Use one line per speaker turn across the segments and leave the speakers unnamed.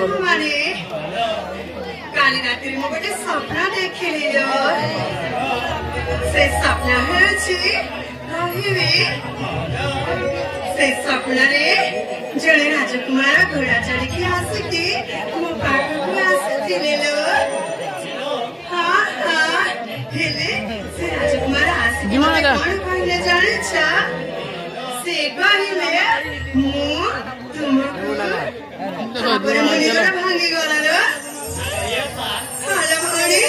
सागमाने काली रात्रि मु गोटे स्वप्न देखिली से स्वप्न हेउछि रहिबे से स्वप्न रे जड़े राजकुमार घोड़ा चढ़ी आसिकी मो पाखकु आसिथिले लो हाँ हाँ हेले से राजकुमार आसिकी मते कोन कहले जानिछ से कहिले मु तुमको तापर मो निजरा भांगी गला लो हालो भणी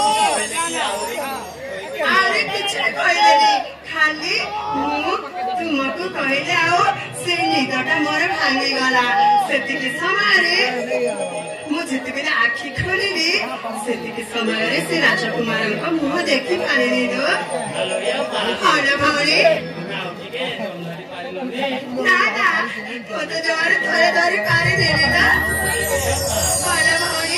आरे किछ कहले खाली मु तुमको कहले आओ से निदटा मोर भांगी गला सेतिके समय मु जेते आखि खोलिली सेतिके समय से राजकुमार मुह देखि पारिनी लो हालो भणी ना ना तो जमारे थोड़े धरी पारी देनी ना हालो भणी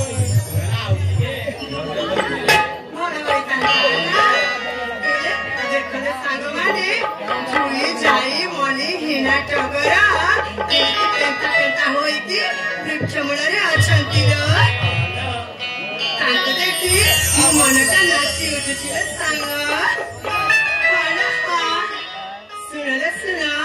भण बैठा देखले सागमाने जुई जाई मनी हिना टगरा पेंता पेंता होइति वृक्ष मूलरे अछंती लो तांको देखि मो मनटा नाची उठुछि सांग हालो हा सुनले सुना